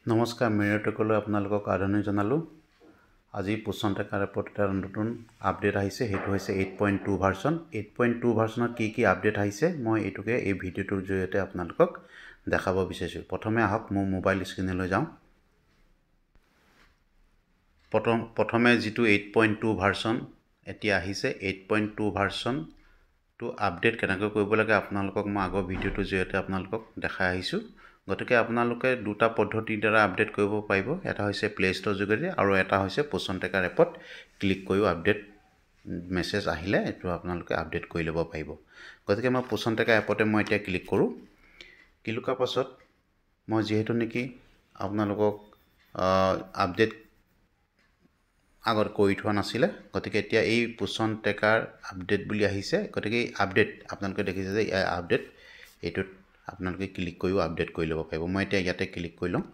নমস্কাৰ মেৰিটকলৈ আপোনালোকক আদৰণি জনালোঁ। আজি পোষণ ট্ৰেকাৰ এপত এটা নতুন আপডেট আহিছে, সেইটো হৈছে 8.2 ভাৰ্চন। 8.2 ভাৰ্চনত কি আপডেট আহিছে মই এইটোকে এই ভিডিঅ'টোৰ জৰিয়তে আপোনালোকক দেখাব বিচাৰিছোঁ। প্ৰথমে আহক মোৰ মোবাইল স্ক্ৰীনলৈ যাওঁ। প্ৰথমে যিটো 8.2 ভাৰ্চন এতিয়া আহিছে, 8.2 ভাৰ্চনটো আপডেট কেনেকৈ কৰিব লাগে আপোনালোকক মই আগৰ ভিডিঅ'টোৰ জৰিয়তে আপোনালোকক দেখাই আহিছোঁ। গতিকে আপোনালোকে দুটা পদ্ধতিৰ দ্বাৰা আপডেট কৰিব পাৰিব। এটা হৈছে প্লে ষ্ট'ৰ যোগেদি আৰু এটা হৈছে পোষণ ট্ৰেকাৰ এপত ক্লিক কৰিও আপডেট মেছেজ আহিলে এইটো আপোনালোকে আপডেট কৰি ল'ব পাৰিব। গতিকে মই পোষণ ট্ৰেকাৰ এপতে মই এতিয়া ক্লিক কৰোঁ। ক্লিক কৰাৰ পাছত মই যিহেতু নেকি আপোনালোকক আপডেট আগত কৰি থোৱা নাছিলে, গতিকে এতিয়া এই পোষণ ট্ৰেকাৰ আপডেট বুলি আহিছে। গতিকে এই আপডেট আপোনালোকে দেখিছে যে এই আপডেট এইটোত আপোনালোকে ক্লিক কৰিও আপডেট কৰি ল'ব পাৰিব। মই এতিয়া ইয়াতে ক্লিক কৰি লওঁ।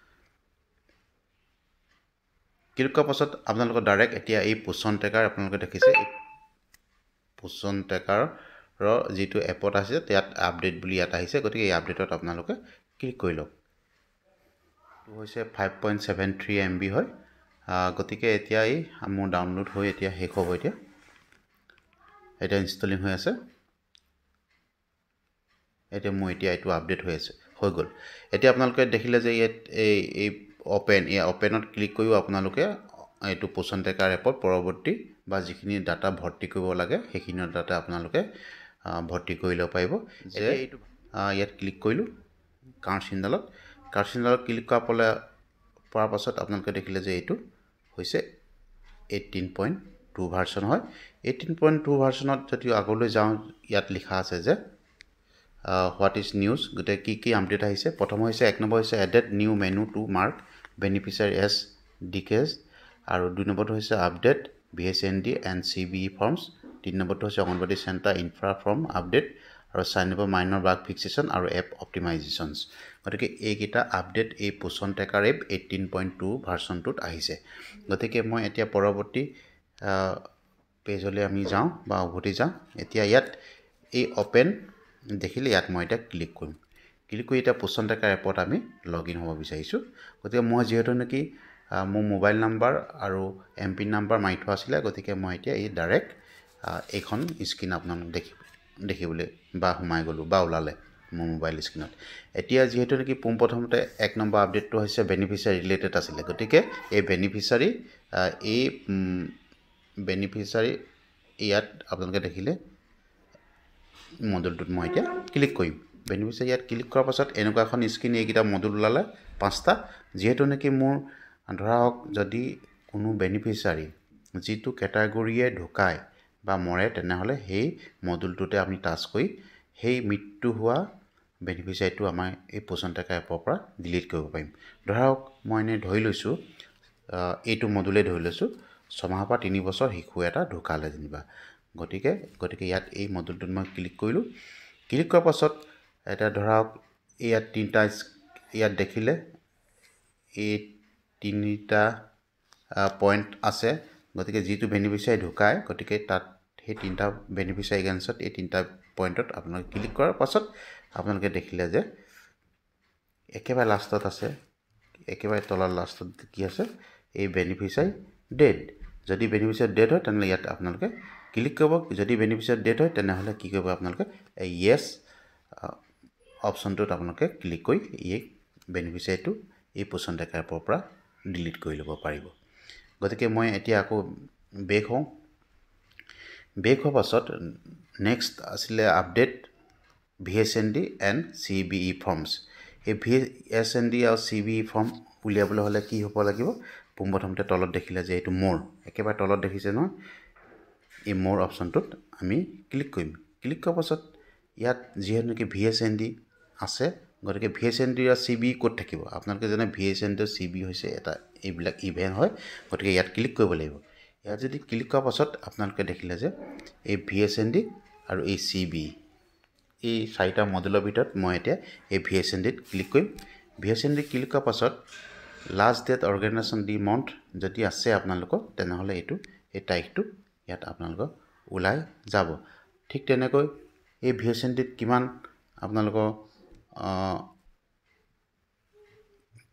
ক্লিক কৰাৰ পাছত আপোনালোকৰ ডাইৰেক্ট এতিয়া এই পোষণ ট্ৰেকাৰ আপোনালোকে দেখিছে পোষণ ট্ৰেকাৰৰ যিটো এপত আছে ইয়াত আপডেট বুলি ইয়াত আহিছে। গতিকে এই আপডেটত আপোনালোকে ক্লিক কৰি লওক। এইটো হৈছে 5.73 MB হয়। গতিকে এতিয়া এই মোৰ ডাউনলোড হৈ এতিয়া শেষ হ'ব। এতিয়া ইনষ্টলিং হৈ আছে। এতিয়া মোৰ এইটো আপডেট হৈ গ'ল। এতিয়া আপোনালোকে দেখিলে যে ইয়াত এই অপেনত ক্লিক কৰিও আপোনালোকে এইটো পোষণ ট্ৰেকাৰ এপত পৰৱৰ্তী বা যিখিনি ডাটা ভৰ্তি কৰিব লাগে সেইখিনি ডাটা আপোনালোকে ভৰ্তি কৰি ল'ব পাৰিব। যে ইয়াত ক্লিক কৰিলোঁ কাউণ্ট চিনডালত ক্লিক কৰাৰ পাছত আপোনালোকে দেখিলে যে এইটো হৈছে 18.2 ভাৰ্চন হয়। 18.2 ভাৰ্চনত যদি আগলৈ যাওঁ ইয়াত লিখা আছে যে হোৱাট ইজ নিউজ, গোটেই কি আপডেট আহিছে। প্ৰথম হৈছে 1 নম্বৰ হৈছে added new menu to mark beneficiary as ডিকেজ, আৰু 2 নম্বৰটো হৈছে update VSND and CBE forms, 3 নম্বৰটো হৈছে Anganwadi centre infra form update, আৰু 4 নম্বৰ মাইনৰ বাগ ফিক্সেশ্যন আৰু এপ অপটিমাইজেশ্যনছ। গতিকে এইকেইটা আপডেট এই পোষণ ট্ৰেকাৰ এপ 18.2 ভাৰ্চনটোত আহিছে। গতিকে মই এতিয়া পৰৱৰ্তী পেজলৈ আমি যাওঁ বা উভতি যাওঁ। এতিয়া ইয়াত এই অপেন দেখিলে ইয়াত মই এতিয়া ক্লিক কৰিম। ক্লিক কৰি এতিয়া পোষণ ট্ৰেকাৰ এপত আমি লগ ইন হ'ব বিচাৰিছোঁ। গতিকে মই যিহেতু নেকি মোৰ মোবাইল নাম্বাৰ আৰু MPIN নাম্বাৰ মাৰি থোৱা আছিলে, গতিকে মই এতিয়া এই ডাইৰেক্ট এইখন স্ক্ৰীন আপোনালোক দেখিবলৈ বা সোমাই গ'লোঁ বা ওলালে মোৰ মোবাইল স্ক্ৰীনত। এতিয়া যিহেতু নেকি পোনপ্ৰথমতে 1 নম্বৰ আপডেটটো হৈছে বেনিফিচিয়াৰী ৰিলেটেড আছিলে, গতিকে এই বেনিফিচিয়াৰী ইয়াত আপোনালোকে দেখিলে মডুলটোত মই এতিয়া ক্লিক কৰিম। বেনিফিচিয়াৰী ইয়াত ক্লিক কৰাৰ পাছত এনেকুৱা এখন স্ক্ৰীন এইকেইটা মডুল ওলালে 5টা। যিহেতু নেকি মোৰ ধৰা হওক যদি কোনো বেনিফিচিয়াৰী যিটো কেটাগৰীয়ে ঢুকায় বা মৰে তেনেহ'লে সেই মডুলটোতে আমি টাচ কৰি সেই মৃত্যু হোৱা বেনিফিচিয়াৰীটো আমাৰ এই পোষণ ট্ৰেকাৰ এপৰ পৰা ডিলিট কৰিব পাৰিম। ধৰা হওক মই এনেই ধৰি লৈছোঁ এইটো মডুলেই ধৰি লৈছোঁ 6 মাহৰ পৰা 3 বছৰ শিশু এটা ঢুকালে যেনিবা। গতিকে ইয়াত এই মডুলটোত মই ক্লিক কৰিলোঁ। ক্লিক কৰাৰ পাছত এতিয়া ধৰা হওক ইয়াত 3টা ইয়াত দেখিলে এই 3টা পইণ্ট আছে। গতিকে যিটো বেনিফিচিয়াৰী ঢুকায় গতিকে তাত সেই 3টা বেনিফিচিয়াৰী এগেইনষ্টত এই 3টা পইণ্টত আপোনালোকে ক্লিক কৰাৰ পাছত আপোনালোকে দেখিলে যে একেবাৰে লাষ্টত আছে, একেবাৰে তলৰ লাষ্টত কি আছে এই বেনিফিচিয়াৰী ডেড। যদি বেনিফিচিয়াৰী ডেড হয় তেনেহ'লে ইয়াত আপোনালোকে ক্লিক কৰিব। যদি বেনিফিচিয়াৰী ডেড হয় তেনেহ'লে কি কৰিব আপোনালোকে এই য়েছ অপশ্যনটোত আপোনালোকে ক্লিক কৰি এই বেনিফিচিয়াৰীটো এই পোষণ ট্ৰেকাৰ এপৰ পৰা ডিলিট কৰি ল'ব পাৰিব। গতিকে মই এতিয়া আকৌ বেক হোৱাৰ পাছত নেক্সট আছিলে update VSND and CBE forms. এই VSND আৰু CBE ফৰ্ম উলিয়াবলৈ হ'লে কি হ'ব লাগিব, পোনপ্ৰথমতে তলত দেখিলে যে এইটো মোৰ একেবাৰে তলত দেখিছে নহয়, এই মোৰ অপশ্যনটোত আমি ক্লিক কৰিম। ক্লিক কৰাৰ পাছত ইয়াত যিহেতু নেকি VSND আছে, গতিকে VSND আৰু CBE ক'ত থাকিব আপোনালোকে জানে VSND আৰু CBE হৈছে এটা এইবিলাক ইভেণ্ট হয়। গতিকে ইয়াত ক্লিক কৰিব লাগিব। ইয়াত যদি ক্লিক কৰাৰ পাছত আপোনালোকে দেখিলে যে এই VSND আৰু এই CBE এই 4টা মডেলৰ ভিতৰত মই এতিয়া এই VSNDত ক্লিক কৰিম। VSND ক্লিক কৰাৰ পাছত last date organisation the month যদি আছে আপোনালোকৰ তেনেহ'লে এই তাৰিখটো ইয়াত আপোনালোকৰ ওলাই যাব। ঠিক তেনেকৈ এই VSNDত কিমান আপোনালোকৰ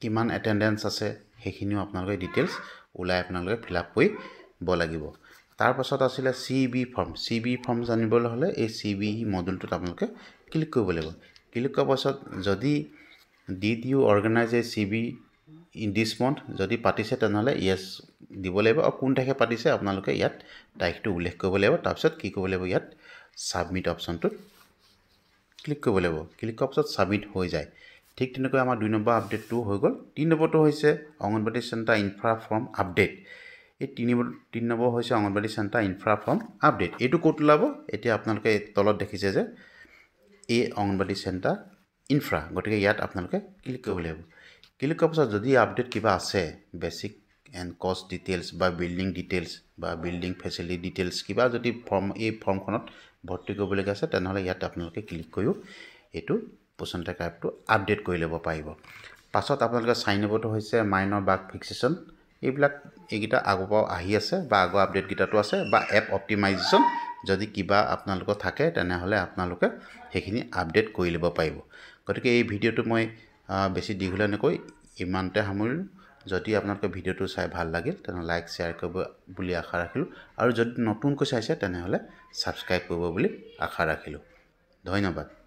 কিমান এটেণ্ডেঞ্চ আছে সেইখিনিও আপোনালোকে ডিটেইলছ ওলাই আপোনালোকে ফিল আপ কৰিব লাগিব। তাৰপাছত আছিলে CB ফৰ্ম। CB ফৰ্ম জানিবলৈ হ'লে এই CB মডুলটোত আপোনালোকে ক্লিক কৰিব লাগিব। ক্লিক কৰাৰ পাছত যদি did you organise a CB in this month যদি পাতিছে তেনেহ'লে য়েছ দিব লাগিব আৰু কোন তাৰিখে পাতিছে আপোনালোকে ইয়াত তাৰিখটো উল্লেখ কৰিব লাগিব। তাৰপিছত কি কৰিব লাগিব ইয়াত ছাবমিট অপশ্যনটোত ক্লিক কৰিব লাগিব। ক্লিক কৰাৰ পাছত ছাবমিট হৈ যায়। ঠিক তেনেকৈ আমাৰ 2 নম্বৰ আপডেটটো হৈ গ'ল। 3 নম্বৰটো হৈছে Anganwadi centre infra form update. এই 3 নম্বৰ হৈছে Anganwadi centre infra form update. এইটো ক'ত ওলাব? এতিয়া আপোনালোকে তলত দেখিছে যে এই অংগনবাদী চেণ্টাৰ ইনফ্ৰা, গতিকে ইয়াত আপোনালোকে ক্লিক কৰিব লাগিব। ক্লিক কৰাৰ পাছত যদি আপডেট কিবা আছে বেচিক এণ্ড কষ্ট ডিটেইলছ বা বিল্ডিং ডিটেইলছ বা বিল্ডিং ফেচিলিটি ডিটেইলছ কিবা যদি এই ফৰ্মখনত ভৰ্তি কৰিবলগীয়া আছে তেনেহ'লে ইয়াত আপোনালোকে ক্লিক কৰিও এইটো পোষণ ট্ৰেকাৰ এপটো আপডেট কৰি ল'ব পাৰিব। পাছত আপোনালোকে 4 নম্বৰটো হৈছে মাইনৰ বাগ ফিক্সেশ্যন। এইকেইটা আগৰ পৰা আহি আছে বা আগৰ আপডেটকেইটাতো আছে বা এপ অপটিমাইজেশ্যন যদি কিবা আপোনালোকৰ থাকে তেনেহ'লে আপোনালোকে সেইখিনি আপডেট কৰি ল'ব পাৰিব। গতিকে এই ভিডিঅ'টো মই বেছি দীঘলীয়া নকৈ ইমানতে সামৰিলোঁ। যদি আপোনালোকে ভিডিঅ'টো চাই ভাল লাগিল তেনেহ'লে লাইক শ্বেয়াৰ কৰিব বুলি আশা ৰাখিলোঁ আৰু যদি নতুনকৈ চাইছে তেনেহ'লে ছাবস্ক্ৰাইব কৰিব বুলি আশা ৰাখিলোঁ। ধন্যবাদ।